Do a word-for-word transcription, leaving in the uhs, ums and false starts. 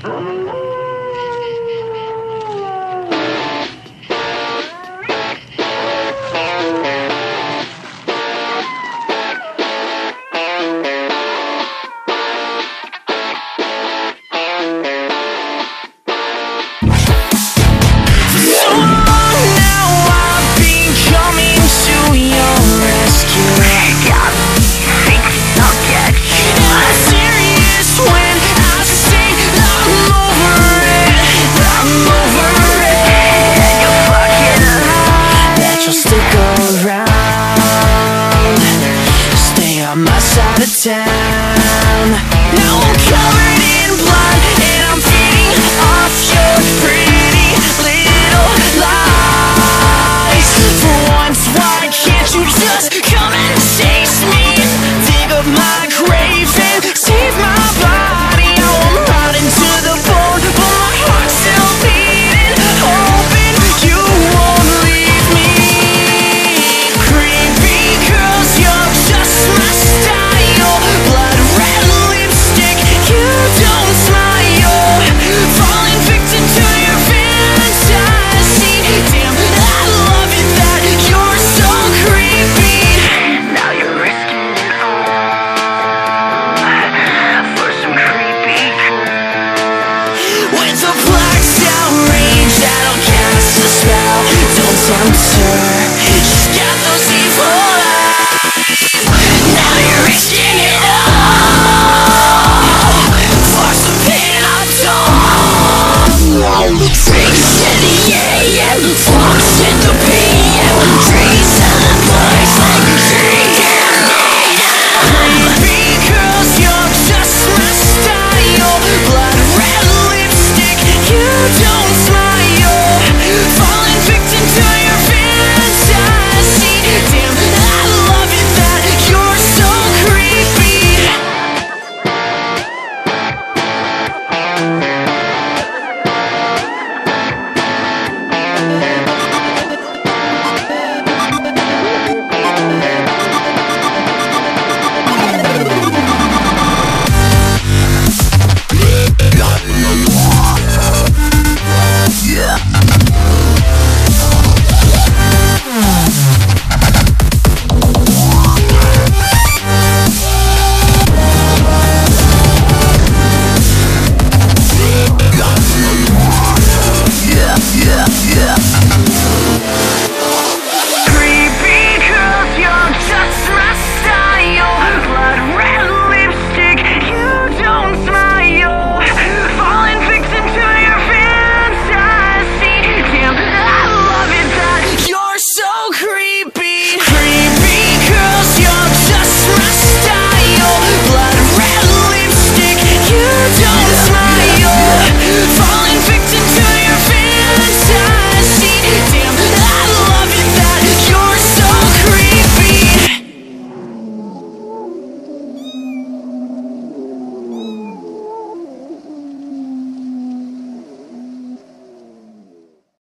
Town. Now I'm covered in blood and I'm feeding off your pretty little lies. For once, why can't you just come and chase me? Dig up my grave and save my body. Oh, I'm rotting to the bone, but my heart's still beating, hoping you won't leave me. Creepy girls, you're just my style. Blood red lipstick, you don't smile. Falling victim to your fantasy. Damn, I love it that you're so creepy. Now you're risking it all for some creepy girl. With a blacked out rage that'll cast a spell. Don't tempt her, she's got those evil eyes. Now you're risking it all. Fix it